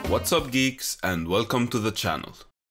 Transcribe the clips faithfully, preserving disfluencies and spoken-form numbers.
What's up geeks, and welcome to the channel.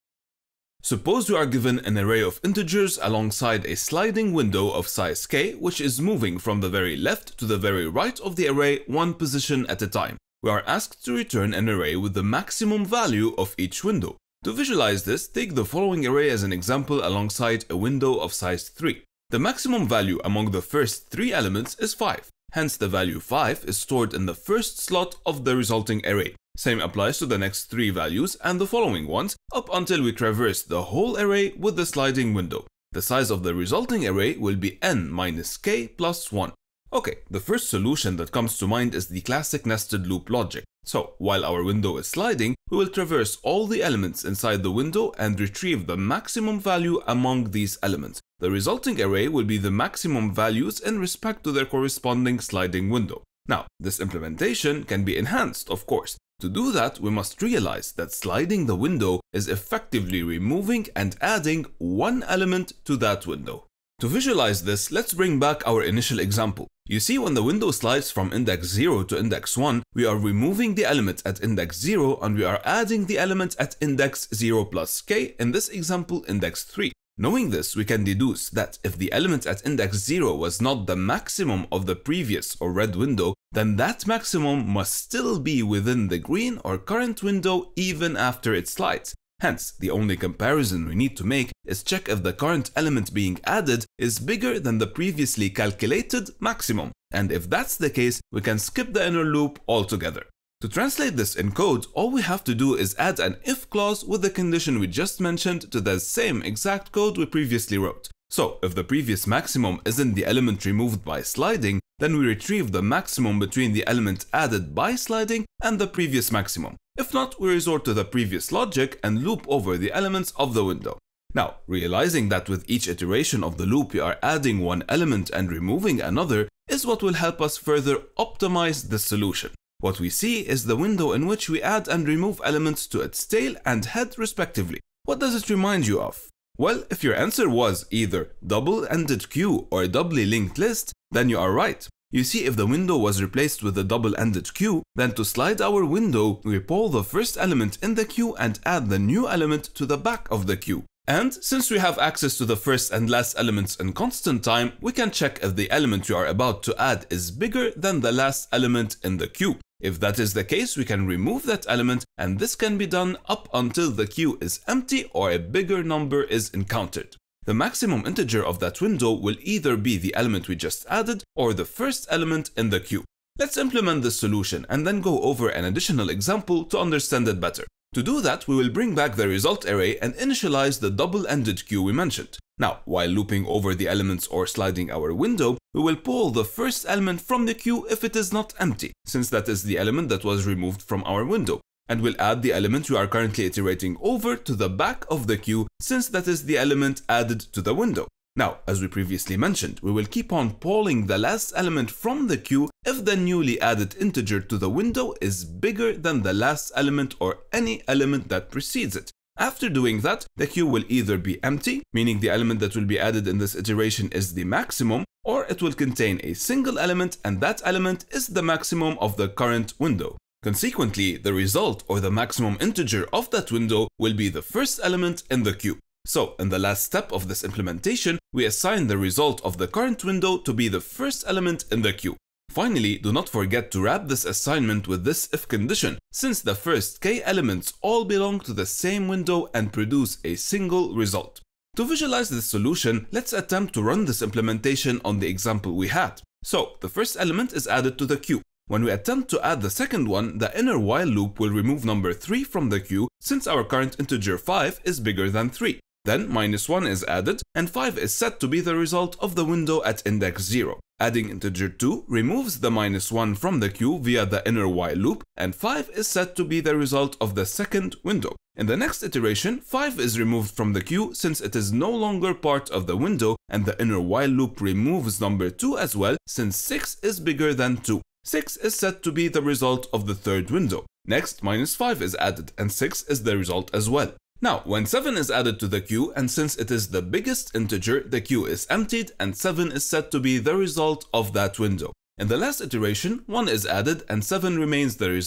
Suppose you are given an array of integers alongside a sliding window of size k, which is moving from the very left to the very right of the array one position at a time. We are asked to return an array with the maximum value of each window. To visualize this, take the following array as an example alongside a window of size three. The maximum value among the first three elements is five. Hence, the value five is stored in the first slot of the resulting array. Same applies to the next three values and the following ones, up until we traverse the whole array with the sliding window. The size of the resulting array will be n minus k plus one. Okay, the first solution that comes to mind is the classic nested loop logic. So, while our window is sliding, we will traverse all the elements inside the window and retrieve the maximum value among these elements. The resulting array will be the maximum values in respect to their corresponding sliding window. Now, this implementation can be enhanced, of course. To do that, we must realize that sliding the window is effectively removing and adding one element to that window. To visualize this, let's bring back our initial example. You see, when the window slides from index zero to index one, we are removing the element at index zero and we are adding the element at index zero plus k, in this example index three. Knowing this, we can deduce that if the element at index zero was not the maximum of the previous or red window, then that maximum must still be within the green or current window even after it slides. Hence, the only comparison we need to make is check if the current element being added is bigger than the previously calculated maximum. And if that's the case, we can skip the inner loop altogether. To translate this in code, all we have to do is add an if clause with the condition we just mentioned to the same exact code we previously wrote. So, if the previous maximum isn't the element removed by sliding, then we retrieve the maximum between the element added by sliding and the previous maximum. If not, we resort to the previous logic and loop over the elements of the window. Now, realizing that with each iteration of the loop we are adding one element and removing another is what will help us further optimize the solution. What we see is the window in which we add and remove elements to its tail and head respectively. What does it remind you of? Well, if your answer was either double-ended queue or a doubly linked list, then you are right. You see, if the window was replaced with a double-ended queue, then to slide our window, we pull the first element in the queue and add the new element to the back of the queue. And since we have access to the first and last elements in constant time, we can check if the element we are about to add is bigger than the last element in the queue. If that is the case, we can remove that element, and this can be done up until the queue is empty or a bigger number is encountered. The maximum integer of that window will either be the element we just added or the first element in the queue. Let's implement this solution and then go over an additional example to understand it better. To do that, we will bring back the result array and initialize the double-ended queue we mentioned. Now, while looping over the elements or sliding our window, we will pull the first element from the queue if it is not empty, since that is the element that was removed from our window. And we'll add the element we are currently iterating over to the back of the queue, since that is the element added to the window. Now, as we previously mentioned, we will keep on pulling the last element from the queue if the newly added integer to the window is bigger than the last element or any element that precedes it. After doing that, the queue will either be empty, meaning the element that will be added in this iteration is the maximum, or it will contain a single element and that element is the maximum of the current window. Consequently, the result or the maximum integer of that window will be the first element in the queue. So, in the last step of this implementation, we assign the result of the current window to be the first element in the queue. Finally, do not forget to wrap this assignment with this if condition, since the first k elements all belong to the same window and produce a single result. To visualize this solution, let's attempt to run this implementation on the example we had. So, the first element is added to the queue. When we attempt to add the second one, the inner while loop will remove number three from the queue since our current integer five is bigger than three. Then minus one is added and five is set to be the result of the window at index zero. Adding integer two removes the minus one from the queue via the inner while loop, and five is set to be the result of the second window. In the next iteration, five is removed from the queue since it is no longer part of the window, and the inner while loop removes number two as well since six is bigger than two. six is set to be the result of the third window. Next, minus five is added and six is the result as well. Now, when seven is added to the queue, and since it is the biggest integer, the queue is emptied and seven is set to be the result of that window. In the last iteration, one is added and seven remains the result,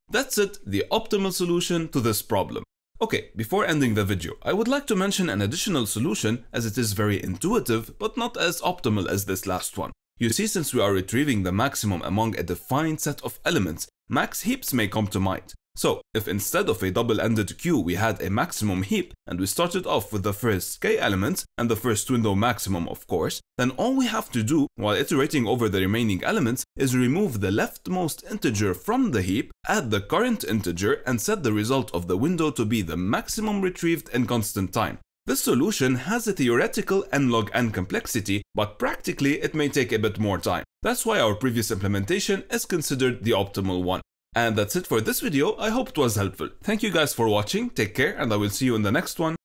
That's it, the optimal solution to this problem. Okay, before ending the video, I would like to mention an additional solution as it is very intuitive but not as optimal as this last one. You see, since we are retrieving the maximum among a defined set of elements, max heaps may come to mind. So, if instead of a double-ended queue we had a maximum heap and we started off with the first k elements and the first window maximum of course, then all we have to do while iterating over the remaining elements is remove the leftmost integer from the heap, add the current integer and set the result of the window to be the maximum retrieved in constant time. This solution has a theoretical n log n complexity, but practically it may take a bit more time. That's why our previous implementation is considered the optimal one. And that's it for this video. I hope it was helpful. Thank you guys for watching, take care, and I will see you in the next one.